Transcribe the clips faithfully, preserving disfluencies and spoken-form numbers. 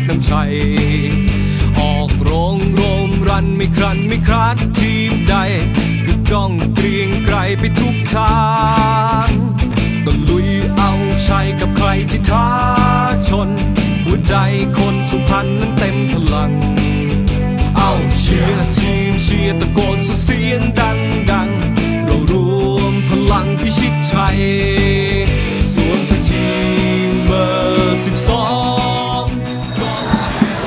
น้ำชัยออกโรงโรมรันไม่ครันไม่คราดทีมใดก็ก้องเกรียงไกรไปทุกทางตะลุยเอาชัยกับใครที่ท้าชนหัวใจคนสุพรรณนั้นเต็มพลังเอาเชียร์ทีมเชียร์ตะโกนสุดเสียงดังดังเรารวมพลังพิชิตชัยสวมเสื้อทีมเบอร์สิบสองกองเชียร์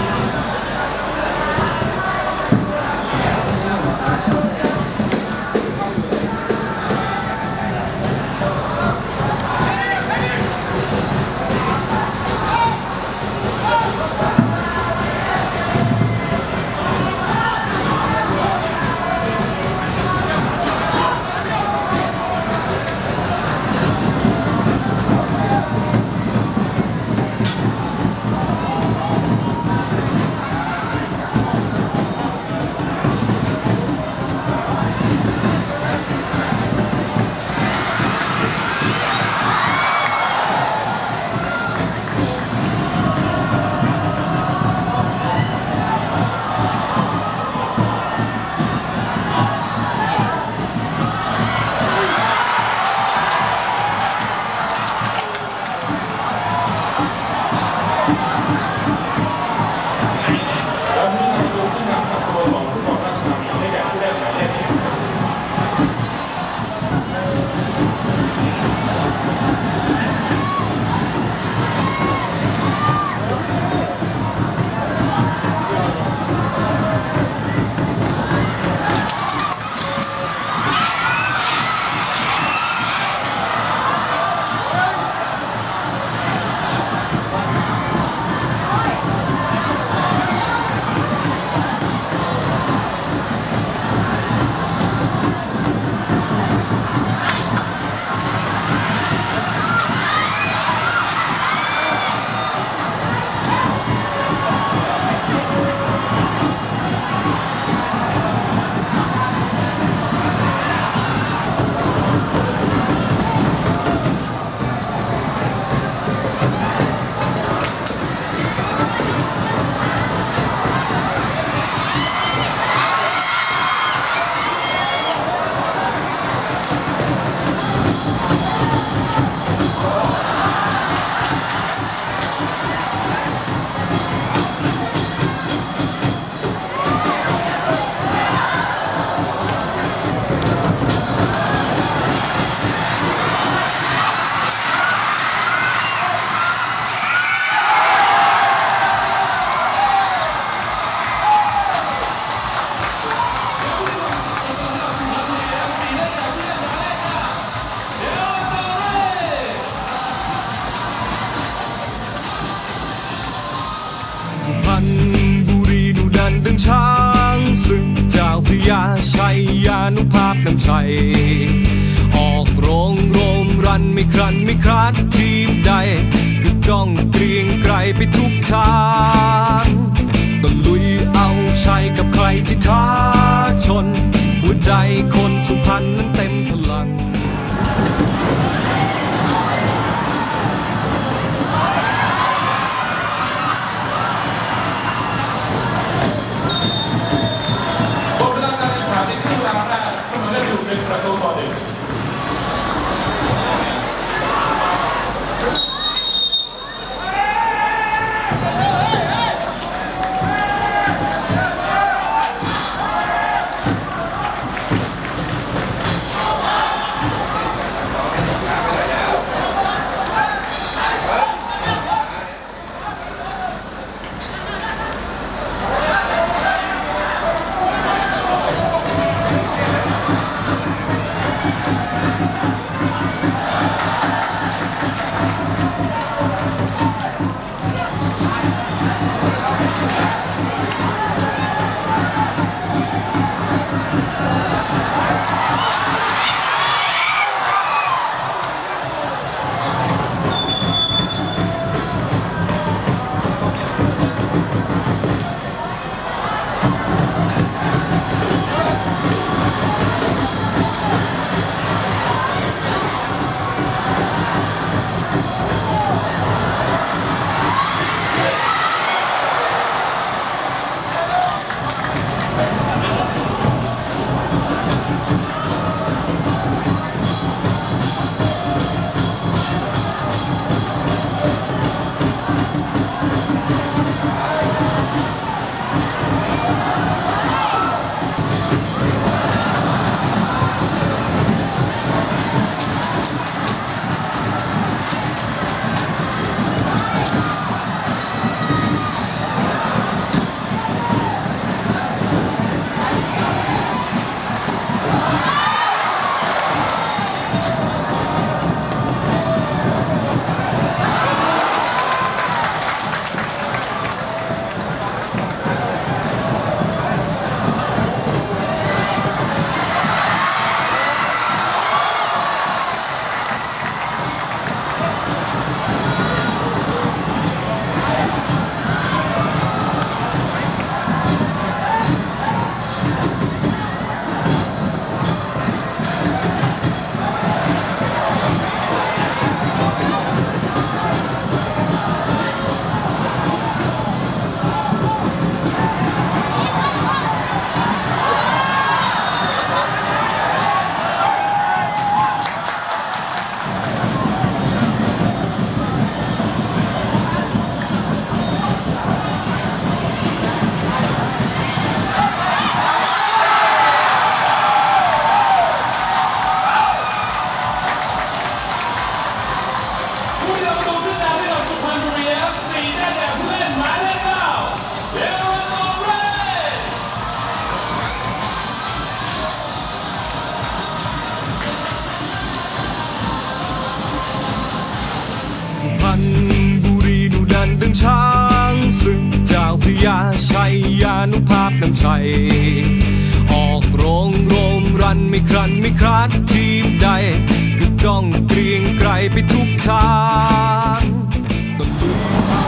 สุพรรณบุรีดุดันดังช้างศึกเจ้าพระยาชัยยานุภาพน้ำชัยออกโรงโรมรันไม่ครันไม่คราดทีมใดก็ก้องเกรียงไกรไปทุกทางตะลุยเอาชัยกับใครที่ท้าชนหัวใจคนสุพรรณนั้นเต็มพลังประตูต่อหนึ่งชัยออกโรงโรมรันไม่ครันไม่คราดทีมใดก็ก้องเกรียงไกรไปทุกทางตะลุย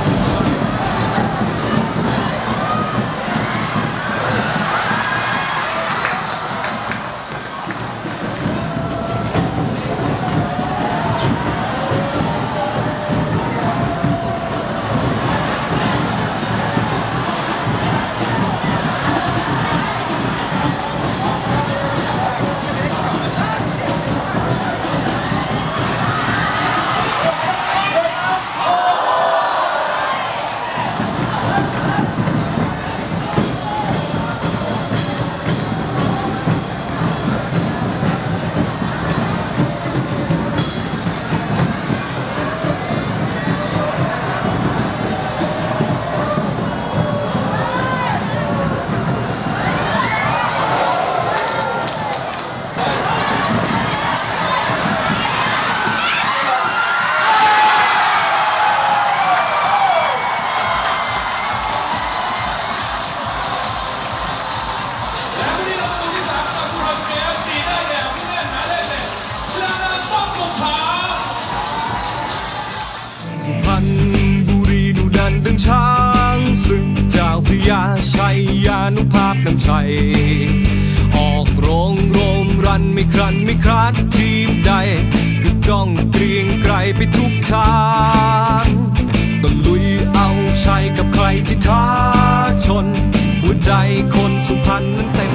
สุพรรณบุรีดุดันดังช้างศึกเจ้าพระยาชัยยานุภาพนำชัยออกโรงโรมรันไม่ครันไม่คราดทีมใดก็ก้องเกรียงไกรไปทุกทางตะลุยเอาชัยกับใครที่ท้าชนหัวใจคนสุพรรณนั้นเต็ม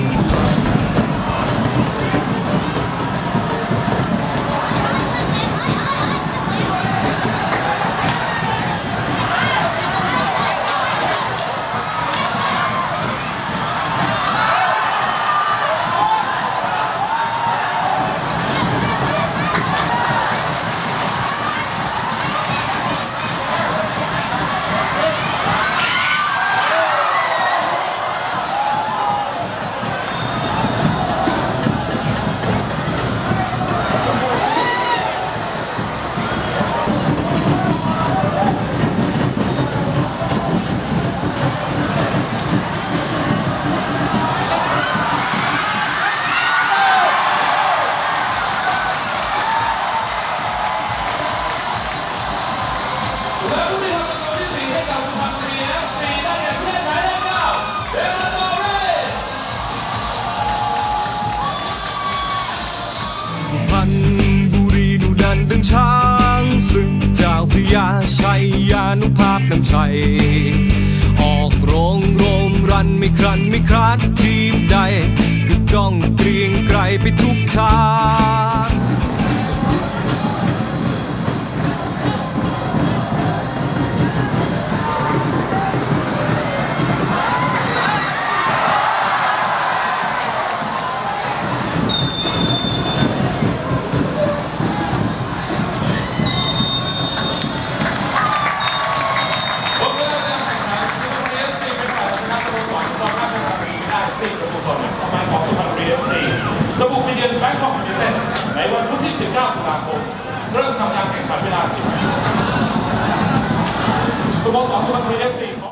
สุพรรณบุรีดุดันดังช้างศึกเจ้าพระยาชัยยานุภาพนำชัยออกโรงโรมรันไม่ครันไม่คราดทีมใดก็ก้องเกรียงไกรไปทุกทางสี่ประตูต่อหนึ่งประมาณของสุพรรณบุรี เอฟ ซี จะบุกไปเยือนแบงคอกยูไนเต็ดในวันพุธที่ สิบเก้า ตุลาคมเริ่มทำการแข่งขันเวลา สิบนาฬิกาสโมสรสุพรรณบุรี เอฟ ซี